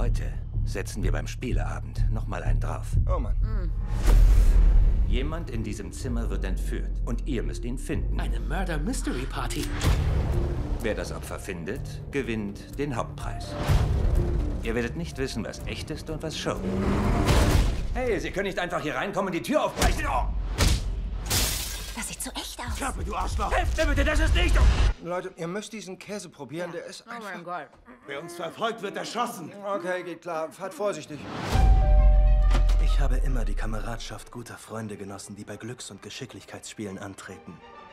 Heute setzen wir beim Spieleabend nochmal einen drauf. Oh Mann. Jemand in diesem Zimmer wird entführt und ihr müsst ihn finden. Eine Murder Mystery Party. Wer das Opfer findet, gewinnt den Hauptpreis. Ihr werdet nicht wissen, was echt ist und was Show. Hey, Sie können nicht einfach hier reinkommen und die Tür aufbrechen. Oh! Das sieht so echt aus. Klappe, du Arschloch! Helft mir bitte, das ist nicht... Leute, ihr müsst diesen Käse probieren, der ist Oh mein einfach... Gott. Wer uns verfolgt, wird erschossen. Okay, geht klar. Fahrt vorsichtig. Ich habe immer die Kameradschaft guter Freunde genossen, die bei Glücks- und Geschicklichkeitsspielen antreten.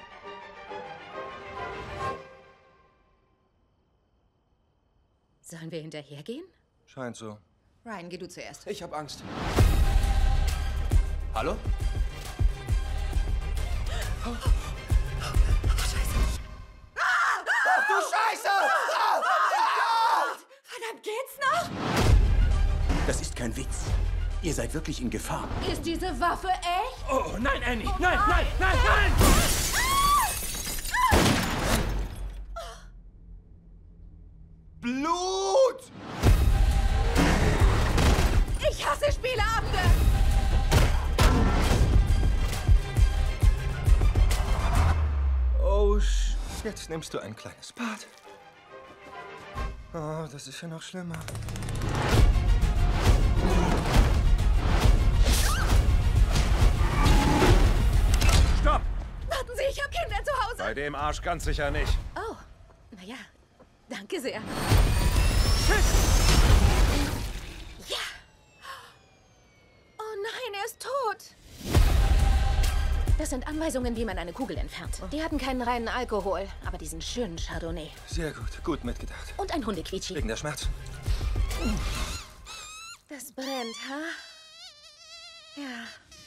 Sollen wir hinterhergehen? Scheint so. Ryan, geh du zuerst. Ich hab Angst. Hallo? Ach du Scheiße! Verdammt, geht's noch? Das ist kein Witz. Ihr seid wirklich in Gefahr. Ist diese Waffe echt? Oh, nein, Annie! Nein, nein, nein, nein! Blut! Ich hasse Spieleabende! Oh, jetzt nimmst du ein kleines Bad. Oh, das ist ja noch schlimmer. Stopp! Warten Sie, ich habe Kinder zu Hause. Bei dem Arsch ganz sicher nicht. Oh, naja, danke sehr. Ja. Oh nein, er ist tot. Das sind Anweisungen, wie man eine Kugel entfernt. Die hatten keinen reinen Alkohol, aber diesen schönen Chardonnay. Sehr gut, gut mitgedacht. Und ein Hundequietschi. Wegen der Schmerzen. Das brennt, ha? Ja.